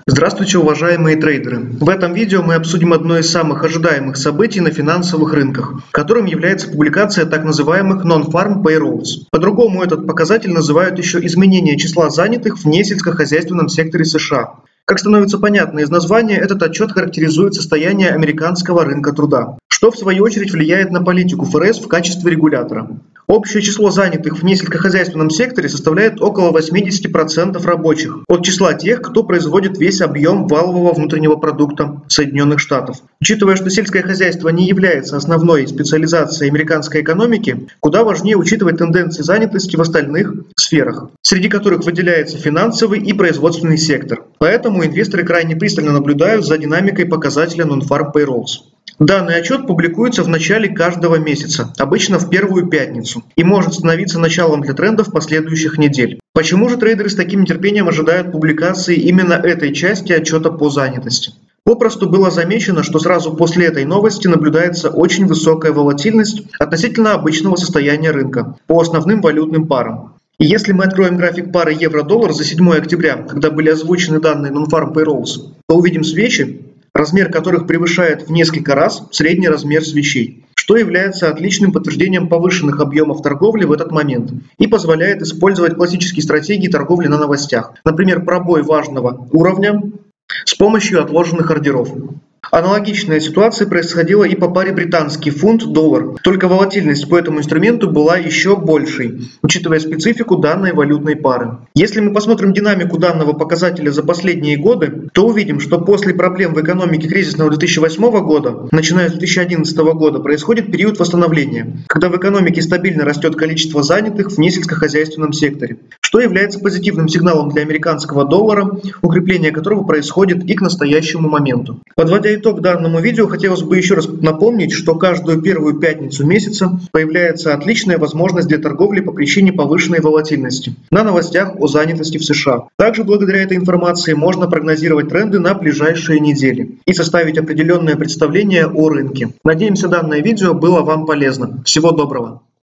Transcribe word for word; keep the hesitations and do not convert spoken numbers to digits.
Здравствуйте, уважаемые трейдеры! В этом видео мы обсудим одно из самых ожидаемых событий на финансовых рынках, которым является публикация так называемых Non-Farm Payrolls. По-другому этот показатель называют еще изменение числа занятых в несельскохозяйственном секторе США. Как становится понятно из названия, этот отчет характеризует состояние американского рынка труда, что в свою очередь влияет на политику эф эр эс в качестве регулятора. Общее число занятых в несельскохозяйственном секторе составляет около восемьдесят процентов рабочих от числа тех, кто производит весь объем валового внутреннего продукта Соединенных Штатов. Учитывая, что сельское хозяйство не является основной специализацией американской экономики, куда важнее учитывать тенденции занятости в остальных сферах, среди которых выделяется финансовый и производственный сектор. Поэтому инвесторы крайне пристально наблюдают за динамикой показателя Non-Farm Payrolls. Данный отчет публикуется в начале каждого месяца, обычно в первую пятницу, и может становиться началом для трендов последующих недель. Почему же трейдеры с таким нетерпением ожидают публикации именно этой части отчета по занятости? Попросту было замечено, что сразу после этой новости наблюдается очень высокая волатильность относительно обычного состояния рынка по основным валютным парам. И если мы откроем график пары евро-доллар за седьмое октября, когда были озвучены данные Non-Farm Payrolls, то увидим свечи, размер которых превышает в несколько раз средний размер свечей, что является отличным подтверждением повышенных объемов торговли в этот момент и позволяет использовать классические стратегии торговли на новостях, например, пробой важного уровня с помощью отложенных ордеров. Аналогичная ситуация происходила и по паре британский фунт-доллар, только волатильность по этому инструменту была еще большей, учитывая специфику данной валютной пары. Если мы посмотрим динамику данного показателя за последние годы, то увидим, что после проблем в экономике кризисного две тысячи восьмого года, начиная с две тысячи одиннадцатого года, происходит период восстановления, когда в экономике стабильно растет количество занятых в несельскохозяйственном секторе, что является позитивным сигналом для американского доллара, укрепление которого происходит и к настоящему моменту. Подводя итог данному видео, хотелось бы еще раз напомнить, что каждую первую пятницу месяца появляется отличная возможность для торговли по причине повышенной волатильности на новостях о занятости в США. Также благодаря этой информации можно прогнозировать тренды на ближайшие недели и составить определенное представление о рынке. Надеемся, данное видео было вам полезно. Всего доброго!